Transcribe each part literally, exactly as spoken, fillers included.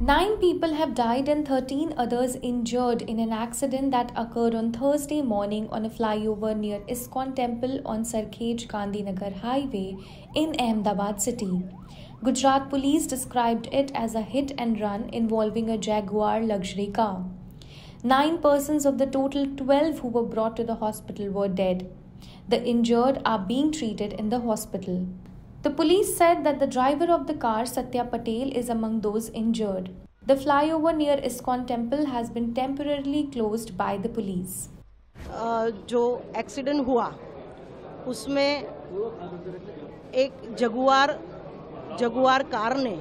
Nine people have died and thirteen others injured in an accident that occurred on Thursday morning on a flyover near ISKCON Temple on Sarkhej Gandhinagar Highway in Ahmedabad city. Gujarat police described it as a hit and run involving a Jaguar luxury car. Nine persons of the total twelve who were brought to the hospital were dead. The injured are being treated in the hospital. The police said that the driver of the car, Satya Patel, is among those injured. The flyover near ISKCON Temple has been temporarily closed by the police. जो accident हुआ उसमें एक Jaguar Jaguar car ने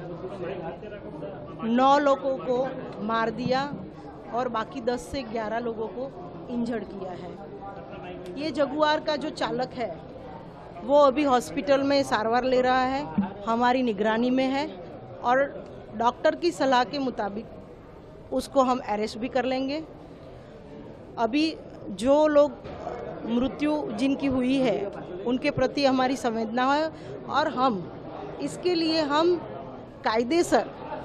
नौ लोगों को मार दिया और बाकी दस से ग्यारह लोगों को इंजर्ड किया है। ये जगुआर का जो चालक है वो अभी हॉस्पिटल में सारवार ले रहा है, हमारी निगरानी में है और डॉक्टर की सलाह के मुताबिक उसको हम अरेस्ट भी कर लेंगे। अभी जो लोग मृत्यु जिनकी हुई है उनके प्रति हमारी संवेदना है और हम इसके लिए हम कायदे से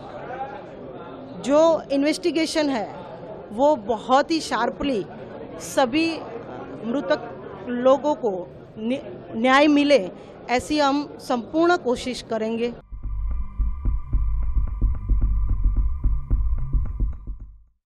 जो इन्वेस्टिगेशन है वो बहुत ही शार्पली सभी मृतक लोगों को न्याय मिले ऐसी हम संपूर्ण कोशिश करेंगे।